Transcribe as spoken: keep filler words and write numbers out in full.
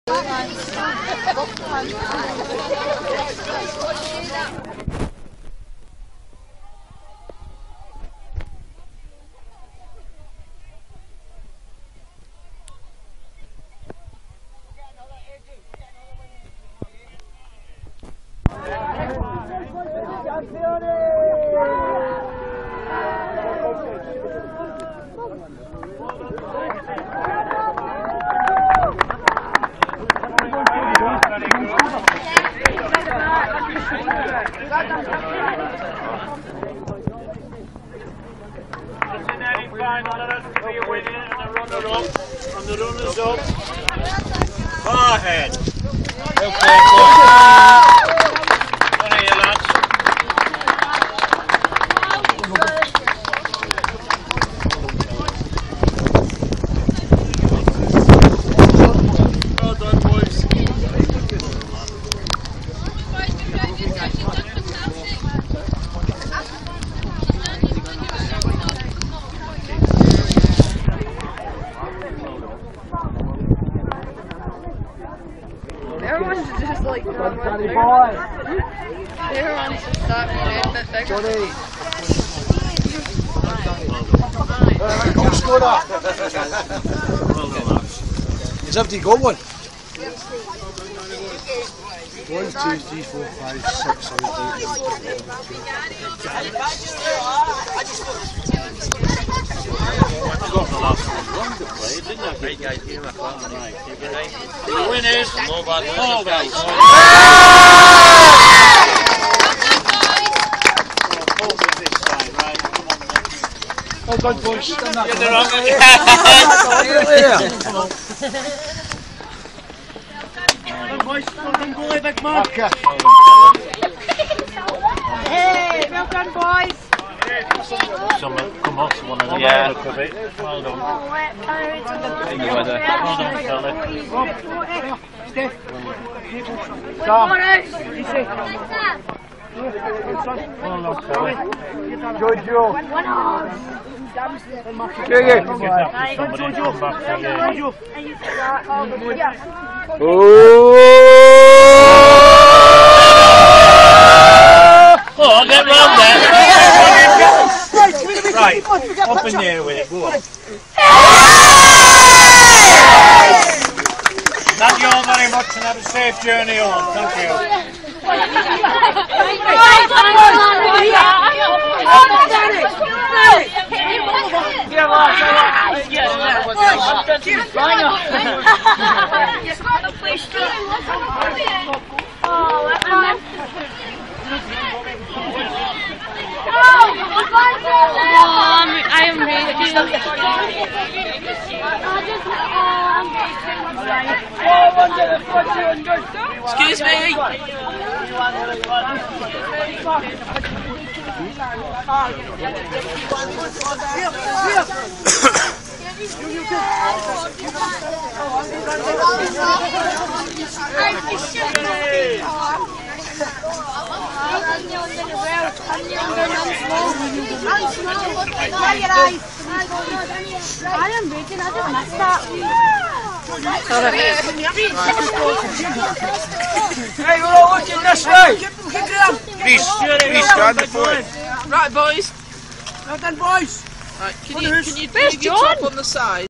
Far ahead. Okay, one of you lads. Well done, boys. Everyone's just like going one thing. Everyone's just starting to get a bit bigger. Come score that. Has everybody got one? One, two, three, four, five, six, seven, eight, The winners, FAULDHOUSE. Well done, boys. Hey, well done, boys. Someone come off one of them. Yeah. Well done. Well done, fella. Well done, fella. Jojo. Oh, get round there. Right, up in there with it, go on. Thank you all very much and have a safe journey home. Thank you. I am ready. Excuse me. I am waiting, I just messed that. Hey, we're all looking this way. Please, please stand before it. Right, boys. Well done, boys. Right, can you can you do your top on the side?